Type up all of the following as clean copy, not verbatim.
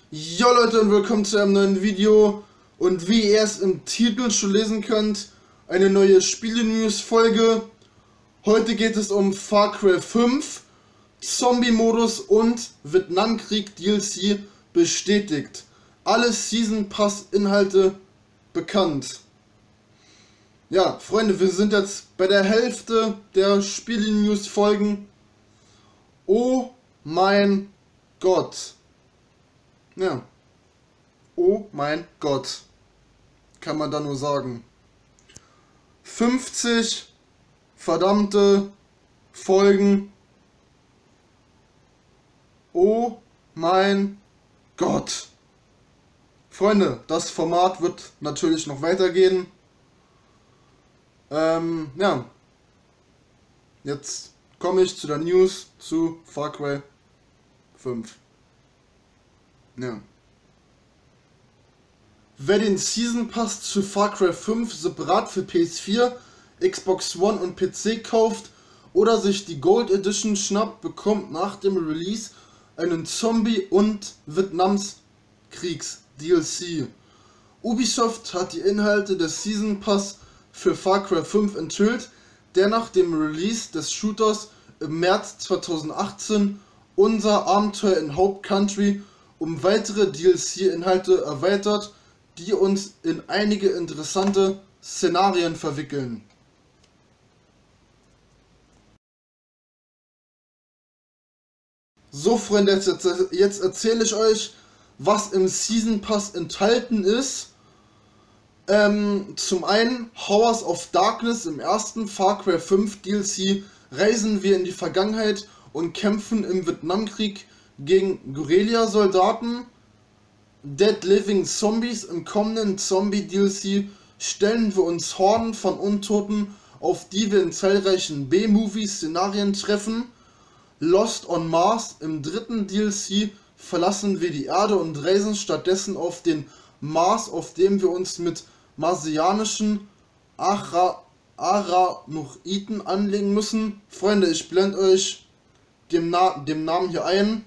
Jo Leute und willkommen zu einem neuen Video und wie ihr es im Titel schon lesen könnt, eine neue Spiele-News-Folge. Heute geht es um Far Cry 5, Zombie-Modus und Vietnamkrieg DLC bestätigt. Alle Season Pass Inhalte bekannt. Ja, Freunde, wir sind jetzt bei der Hälfte der Spiele-News-Folgen. Oh mein Gott. Ja. Oh mein Gott. Kann man da nur sagen. 50 verdammte Folgen. Oh mein Gott. Freunde, das Format wird natürlich noch weitergehen. Ja. Jetzt komme ich zu der News zu Far Cry 5. Ja. Wer den Season Pass zu Far Cry 5 separat für PS4, Xbox One und PC kauft oder sich die Gold Edition schnappt, bekommt nach dem Release einen Zombie- und Vietnamkriegs DLC. Ubisoft hat die Inhalte des Season Pass für Far Cry 5 enthüllt, der nach dem Release des Shooters im März 2018 unser Abenteuer in Hope Country um weitere DLC-Inhalte erweitert, die uns in einige interessante Szenarien verwickeln. So Freunde, jetzt erzähle ich euch, was im Season Pass enthalten ist. Zum einen Hours of Darkness. Im ersten Far Cry 5 DLC reisen wir in die Vergangenheit und kämpfen im Vietnamkrieg gegen Guerilla-Soldaten. Dead Living Zombies. Im kommenden Zombie-DLC stellen wir uns Horden von Untoten, auf die wir in zahlreichen B-Movie-Szenarien treffen. Lost on Mars. Im dritten DLC verlassen wir die Erde und reisen stattdessen auf den Mars, auf dem wir uns mit marsianischen Arachnoiden anlegen müssen. Freunde, ich blende euch dem Namen hier ein.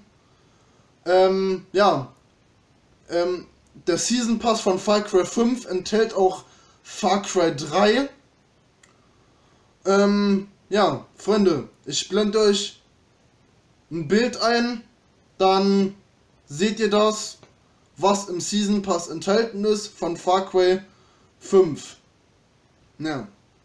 Der Season Pass von Far Cry 5 enthält auch Far Cry 3. Freunde, ich blende euch ein Bild ein, dann seht ihr das, was im Season Pass enthalten ist von Far Cry 5. Ja.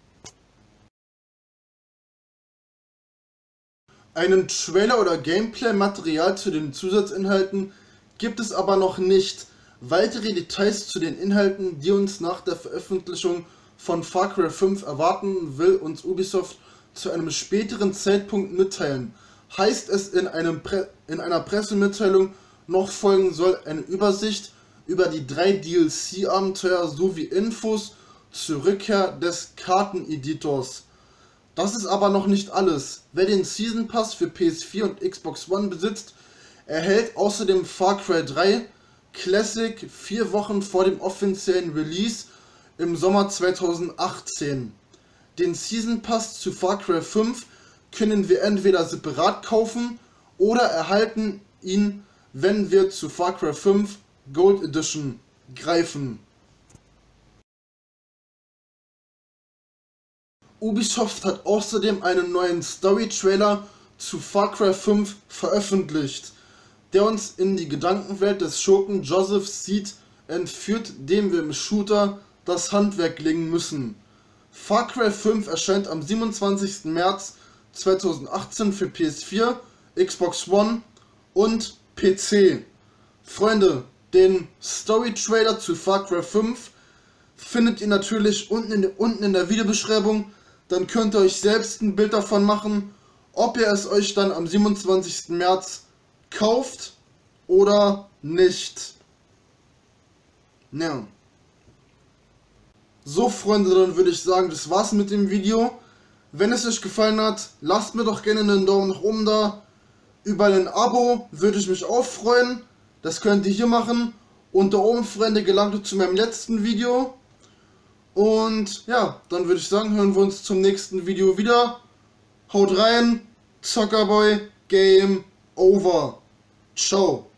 Einen Trailer oder Gameplay-Material zu den Zusatzinhalten gibt es aber noch nicht. Weitere Details zu den Inhalten, die uns nach der Veröffentlichung von Far Cry 5 erwarten, will uns Ubisoft zu einem späteren Zeitpunkt mitteilen. Heißt es in einer Pressemitteilung, noch folgen soll eine Übersicht über die 3 DLC-Abenteuer sowie Infos zur Rückkehr des Karteneditors. Das ist aber noch nicht alles. Wer den Season Pass für PS4 und Xbox One besitzt, erhält außerdem Far Cry 3 Classic 4 Wochen vor dem offiziellen Release im Sommer 2018. Den Season Pass zu Far Cry 5 können wir entweder separat kaufen oder erhalten ihn, wenn wir zu Far Cry 5 Gold Edition greifen. Ubisoft hat außerdem einen neuen Story-Trailer zu Far Cry 5 veröffentlicht, der uns in die Gedankenwelt des Schurken Joseph Seed entführt, dem wir im Shooter das Handwerk legen müssen. Far Cry 5 erscheint am 27. März 2018 für PS4, Xbox One und PC. Freunde, den Story-Trailer zu Far Cry 5 findet ihr natürlich unten in der Videobeschreibung. Dann könnt ihr euch selbst ein Bild davon machen, ob ihr es euch dann am 27. März kauft oder nicht. Ja. So Freunde, dann würde ich sagen, das war's mit dem Video. Wenn es euch gefallen hat, lasst mir doch gerne einen Daumen nach oben da. Über ein Abo würde ich mich auch freuen. Das könnt ihr hier machen. Und da oben, Freunde, gelangt ihr zu meinem letzten Video. Und ja, dann würde ich sagen, hören wir uns zum nächsten Video wieder. Haut rein, Zockerboy, Game over. Ciao.